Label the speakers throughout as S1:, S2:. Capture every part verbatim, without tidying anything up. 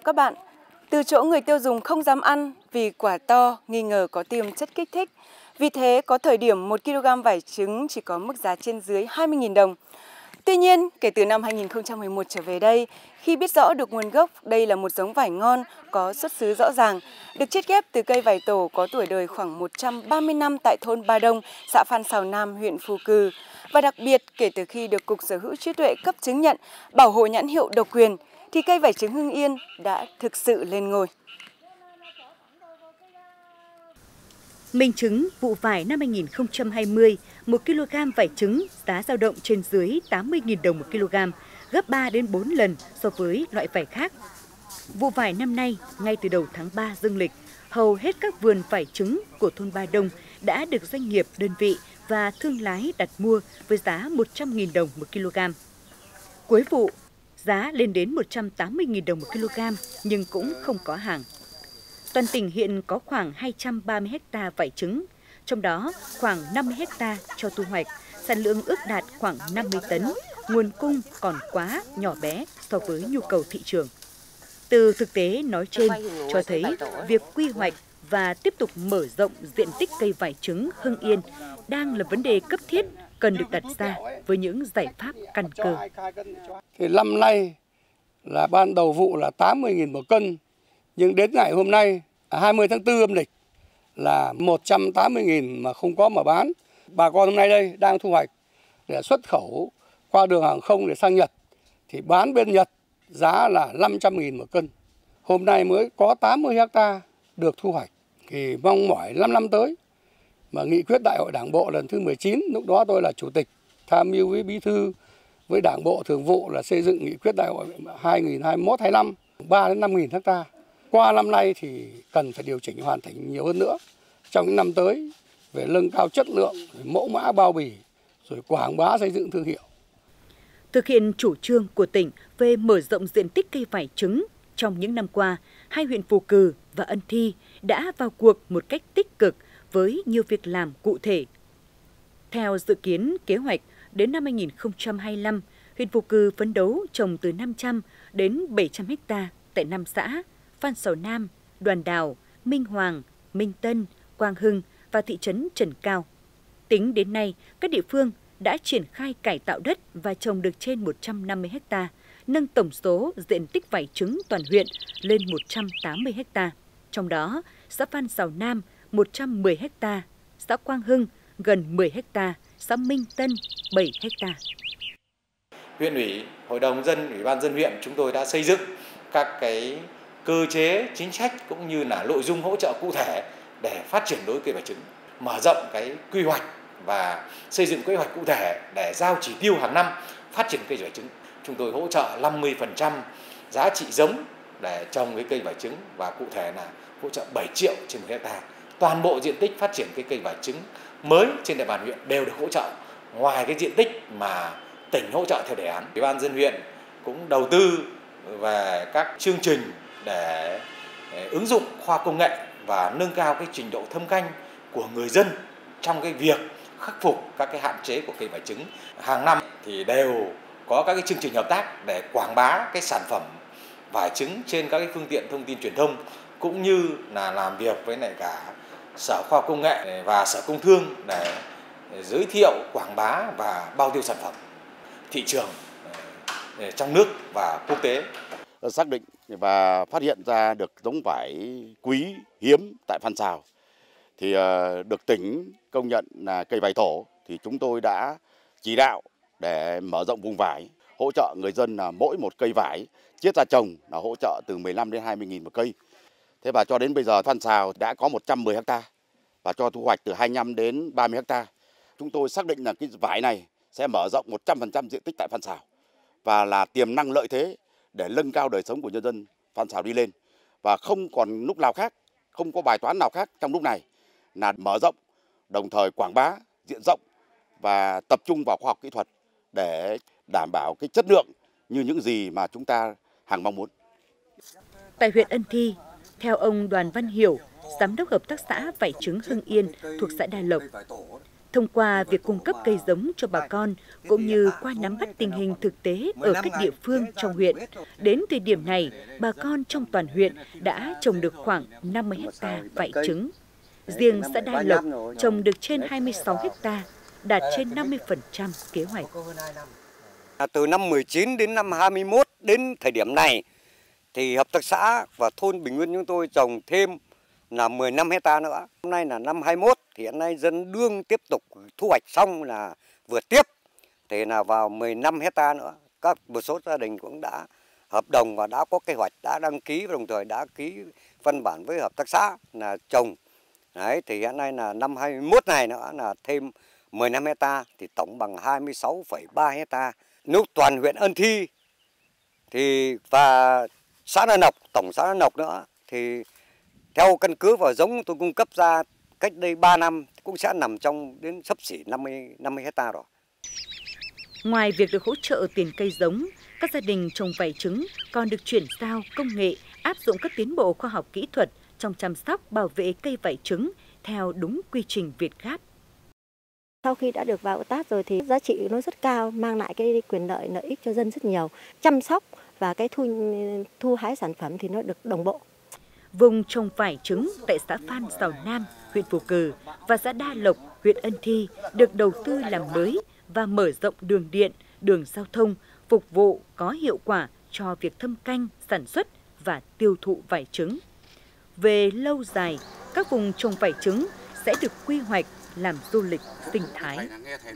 S1: các bạn. Từ chỗ người tiêu dùng không dám ăn vì quả to, nghi ngờ có tiềm chất kích thích. Vì thế, có thời điểm một ki lô gam vải trứng chỉ có mức giá trên dưới hai mươi nghìn đồng. Tuy nhiên, kể từ năm hai nghìn không trăm mười một trở về đây, khi biết rõ được nguồn gốc đây là một giống vải ngon, có xuất xứ rõ ràng, được chiết ghép từ cây vải tổ có tuổi đời khoảng một trăm ba mươi năm tại thôn Ba Đông, xã Phan Xào Nam, huyện Phù Cừ. Và đặc biệt, kể từ khi được Cục Sở hữu trí tuệ cấp chứng nhận bảo hộ nhãn hiệu độc quyền, thì cây vải trứng Hưng Yên đã thực sự lên ngôi.
S2: Minh chứng vụ vải năm hai nghìn không trăm hai mươi, một ki lô gam vải trứng giá dao động trên dưới tám mươi nghìn đồng một ki lô gam, gấp ba đến bốn lần so với loại vải khác. Vụ vải năm nay, ngay từ đầu tháng ba dương lịch, hầu hết các vườn vải trứng của thôn Ba Đông đã được doanh nghiệp, đơn vị và thương lái đặt mua với giá một trăm nghìn đồng một ki lô gam. Cuối vụ, giá lên đến một trăm tám mươi nghìn đồng một ki lô gam nhưng cũng không có hàng. Toàn tỉnh hiện có khoảng hai trăm ba mươi héc ta vải trứng, trong đó khoảng năm mươi héc ta cho thu hoạch, sản lượng ước đạt khoảng năm mươi tấn, nguồn cung còn quá nhỏ bé so với nhu cầu thị trường. Từ thực tế nói trên cho thấy việc quy hoạch và tiếp tục mở rộng diện tích cây vải trứng Hưng Yên đang là vấn đề cấp thiết cần được đặt ra với những giải pháp căn cơ.
S3: Thì năm nay là ban đầu vụ là tám mươi nghìn một cân, nhưng đến ngày hôm nay hai mươi tháng tư âm lịch là một trăm tám mươi nghìn mà không có mà bán. Bà con hôm nay đây đang thu hoạch để xuất khẩu qua đường hàng không để sang Nhật, thì bán bên Nhật giá là năm trăm nghìn một cân. Hôm nay mới có tám mươi héc ta được thu hoạch, thì mong mỏi năm năm tới mà nghị quyết đại hội đảng bộ lần thứ mười chín, lúc đó tôi là chủ tịch, tham mưu với bí thư với đảng bộ thường vụ là xây dựng nghị quyết đại hội hai nghìn không trăm hai mươi mốt hai mươi lăm, ba đến năm nghìn héc ta. Qua năm nay thì cần phải điều chỉnh hoàn thành nhiều hơn nữa trong những năm tới về nâng cao chất lượng, mẫu mã bao bì, rồi quảng bá xây dựng thương hiệu.
S2: Thực hiện chủ trương của tỉnh về mở rộng diện tích cây vải trứng, trong những năm qua, hai huyện Phù Cừ và Ân Thi đã vào cuộc một cách tích cực với nhiều việc làm cụ thể. Theo dự kiến kế hoạch, đến năm hai nghìn không trăm hai mươi lăm, huyện Phù Cừ phấn đấu trồng từ năm trăm đến bảy trăm héc ta tại năm xã Phan Xào Nam, Đoàn Đào, Minh Hoàng, Minh Tân, Quang Hưng và thị trấn Trần Cao. Tính đến nay, các địa phương đã triển khai cải tạo đất và trồng được trên một trăm năm mươi héc ta, nâng tổng số diện tích vải trứng toàn huyện lên một trăm tám mươi héc ta. Trong đó, xã Phan Xào Nam một trăm mười héc ta, xã Quang Hưng gần mười héc ta, xã Minh Tân bảy héc ta.
S4: Huyện ủy, Hội đồng dân, Ủy ban dân huyện chúng tôi đã xây dựng các cái cơ chế chính sách cũng như là nội dung hỗ trợ cụ thể để phát triển đối cây vải trứng, mở rộng cái quy hoạch và xây dựng kế hoạch cụ thể để giao chỉ tiêu hàng năm phát triển cây vải trứng. Chúng tôi hỗ trợ năm mươi phần trăm giá trị giống để trồng cái cây vải trứng và cụ thể là hỗ trợ bảy triệu trên một hectare. Toàn bộ diện tích phát triển cái cây vải trứng mới trên địa bàn huyện đều được hỗ trợ. Ngoài cái diện tích mà tỉnh hỗ trợ theo đề án, Ủy ban dân huyện cũng đầu tư về các chương trình để ứng dụng khoa công nghệ và nâng cao cái trình độ thâm canh của người dân trong cái việc khắc phục các cái hạn chế của cây vải trứng. Hàng năm thì đều có các cái chương trình hợp tác để quảng bá cái sản phẩm vải trứng trên các cái phương tiện thông tin truyền thông, cũng như là làm việc với lại cả Sở Khoa học Công nghệ và Sở Công Thương để giới thiệu, quảng bá và bao tiêu sản phẩm thị trường trong nước và quốc tế.
S5: Xác định và phát hiện ra được giống vải quý hiếm tại Phan Xào thì được tỉnh công nhận là cây vải tổ, thì chúng tôi đã chỉ đạo để mở rộng vùng vải, hỗ trợ người dân là mỗi một cây vải chiết ra trồng là hỗ trợ từ mười lăm đến hai mươi nghìn một cây. Thế và cho đến bây giờ Phan Xào đã có một trăm mười héc ta và cho thu hoạch từ hai mươi lăm đến ba mươi héc ta. Chúng tôi xác định là cái vải này sẽ mở rộng một trăm phần trăm diện tích tại Phan Xào và là tiềm năng lợi thế để nâng cao đời sống của nhân dân Phan Xào đi lên, và không còn lúc nào khác, không có bài toán nào khác trong lúc này là mở rộng, đồng thời quảng bá diện rộng và tập trung vào khoa học kỹ thuật để đảm bảo cái chất lượng như những gì mà chúng ta hằng mong muốn.
S2: Tại huyện Ân Thi, theo ông Đoàn Văn Hiểu, Giám đốc Hợp tác xã Vải trứng Hưng Yên thuộc xã Đa Lộc, Thông qua việc cung cấp cây giống cho bà con, cũng như qua nắm bắt tình hình thực tế ở các địa phương trong huyện, đến thời điểm này, bà con trong toàn huyện đã trồng được khoảng năm mươi héc ta vải trứng. Riêng xã Đa Lộc trồng được trên hai mươi sáu héc ta, đạt trên năm mươi phần trăm kế hoạch.
S6: Từ năm mười chín đến năm hai mươi mốt đến thời điểm này, thì hợp tác xã và thôn Bình Nguyên chúng tôi trồng thêm là mười lăm hecta nữa. Hôm nay là năm hai mốt thì hiện nay dân đương tiếp tục thu hoạch xong là vừa tiếp thì là vào mười lăm hecta nữa. Các một số gia đình cũng đã hợp đồng và đã có kế hoạch, đã đăng ký và đồng thời đã ký văn bản với hợp tác xã là trồng. Đấy, thì hiện nay là năm hai mốt này nữa là thêm mười lăm hecta thì tổng bằng hai mươi sáu phẩy ba hecta. Nếu toàn huyện Ân Thi thì và xã Đa Lộc, tổng xã Đa Lộc nữa thì theo căn cứ vào giống tôi cung cấp ra cách đây ba năm cũng sẽ nằm trong đến xấp xỉ năm mươi hecta rồi.
S2: Ngoài việc được hỗ trợ tiền cây giống, các gia đình trồng vải trứng còn được chuyển giao công nghệ, áp dụng các tiến bộ khoa học kỹ thuật trong chăm sóc bảo vệ cây vải trứng theo đúng quy trình Việt Gáp.
S7: Sau khi đã được vào tác rồi thì giá trị nó rất cao, mang lại cái quyền lợi lợi ích cho dân rất nhiều. Chăm sóc và cái thu thu hái sản phẩm thì nó được đồng bộ.
S2: Vùng trồng vải trứng tại xã Phan Giào Nam, huyện Phù Cử và xã Đa Lộc, huyện Ân Thi được đầu tư làm mới và mở rộng đường điện, đường giao thông phục vụ có hiệu quả cho việc thâm canh, sản xuất và tiêu thụ vải trứng. Về lâu dài, các vùng trồng vải trứng sẽ được quy hoạch làm du lịch sinh thái.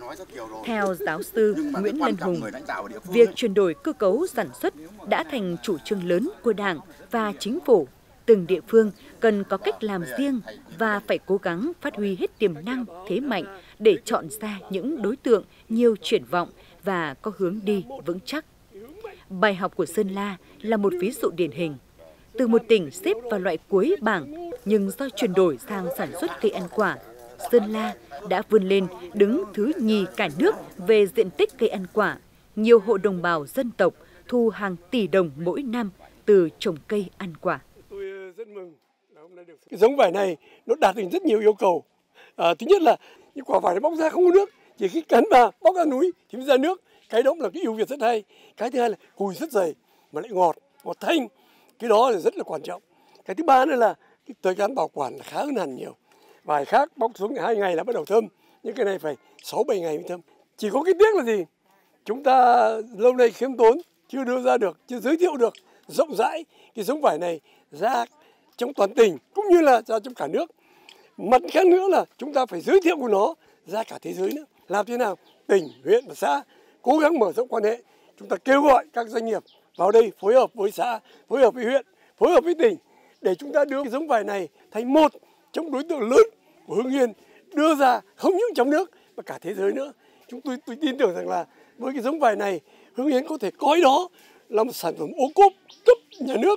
S2: Theo giáo sư Nguyễn Lân Hùng, việc chuyển đổi cơ cấu sản xuất đã thành chủ trương lớn của Đảng và Chính phủ. Từng địa phương cần có cách làm riêng và phải cố gắng phát huy hết tiềm năng, thế mạnh để chọn ra những đối tượng nhiều triển vọng và có hướng đi vững chắc. Bài học của Sơn La là một ví dụ điển hình. Từ một tỉnh xếp vào loại cuối bảng, nhưng do chuyển đổi sang sản xuất cây ăn quả, Sơn La đã vươn lên đứng thứ nhì cả nước về diện tích cây ăn quả. Nhiều hộ đồng bào dân tộc thu hàng tỷ đồng mỗi năm từ trồng cây ăn quả.
S3: Tôi rất mừng là hôm nay được cái giống vải này nó đạt được rất nhiều yêu cầu. À, thứ nhất là những quả vải nó bóc ra không có nước, chỉ khi cắn vào bóc ra núi thì mới ra nước. Cái đó là cái ưu việt rất hay. Cái thứ hai là cùi rất dày mà lại ngọt, ngọt thanh. Cái đó là rất là quan trọng. Cái thứ ba nữa là cái thời gian bảo quản là khá hơn hẳn nhiều. Vải khác bóc xuống hai ngày là bắt đầu thâm, nhưng cái này phải sáu bảy ngày mới thâm. Chỉ có cái tiếc là gì? Chúng ta lâu nay khiêm tốn, chưa đưa ra được, chưa giới thiệu được rộng rãi cái giống vải này ra trong toàn tỉnh cũng như là ra trong cả nước. Mặt khác nữa là chúng ta phải giới thiệu của nó ra cả thế giới nữa. Làm thế nào tỉnh, huyện và xã cố gắng mở rộng quan hệ. Chúng ta kêu gọi các doanh nghiệp vào đây phối hợp với xã, phối hợp với huyện, phối hợp với tỉnh để chúng ta đưa cái giống vải này thành một trong đối tượng lớn của Hưng Yên, đưa ra không những trong nước mà cả thế giới nữa. Chúng tôi, tôi tin tưởng rằng là với cái giống vải này, Hưng Yên có thể coi đó là một sản phẩm ô cốp cấp nhà nước.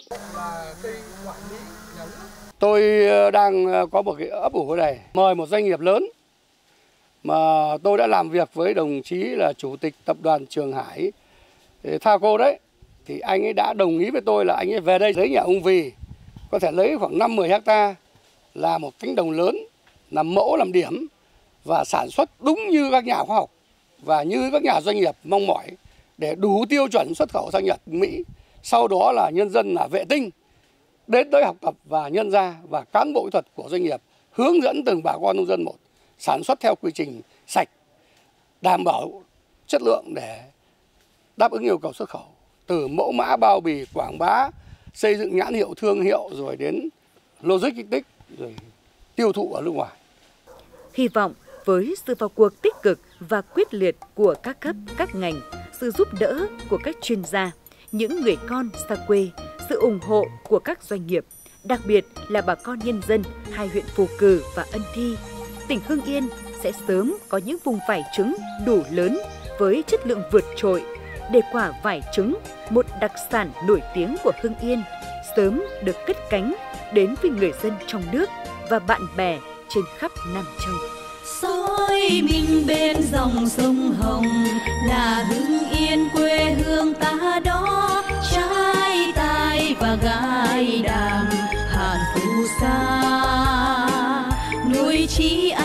S3: Tôi đang có một cái ấp ủ này, mời một doanh nghiệp lớn mà tôi đã làm việc với đồng chí là chủ tịch tập đoàn Trường Hải Thaco đấy, thì anh ấy đã đồng ý với tôi là anh ấy về đây lấy nhà ông Vì, có thể lấy khoảng năm mươi hecta là một cánh đồng lớn, làm mẫu làm điểm và sản xuất đúng như các nhà khoa học và như các nhà doanh nghiệp mong mỏi để đủ tiêu chuẩn xuất khẩu sang Nhật, Mỹ. Sau đó là nhân dân là vệ tinh đến tới học tập và nhân ra, và cán bộ kỹ thuật của doanh nghiệp hướng dẫn từng bà con nông dân một sản xuất theo quy trình sạch, đảm bảo chất lượng để đáp ứng yêu cầu xuất khẩu, từ mẫu mã, bao bì, quảng bá, xây dựng nhãn hiệu, thương hiệu, rồi đến logistics, rồi tiêu thụ ở nước ngoài.
S2: Hy vọng với sự vào cuộc tích cực và quyết liệt của các cấp, các ngành, sự giúp đỡ của các chuyên gia, những người con xa quê, sự ủng hộ của các doanh nghiệp, đặc biệt là bà con nhân dân hai huyện Phù Cử và Ân Thi, tỉnh Hưng Yên sẽ sớm có những vùng vải trứng đủ lớn với chất lượng vượt trội để quả vải trứng, một đặc sản nổi tiếng của Hưng Yên, sớm được cất cánh đến với người dân trong nước và bạn bè trên khắp Nam Châu.
S8: Soi mình bên dòng sông Hồng là Hưng Yên quê hương ta đó, trai tài và gái đàn Hàn Phù Sa nuôi trí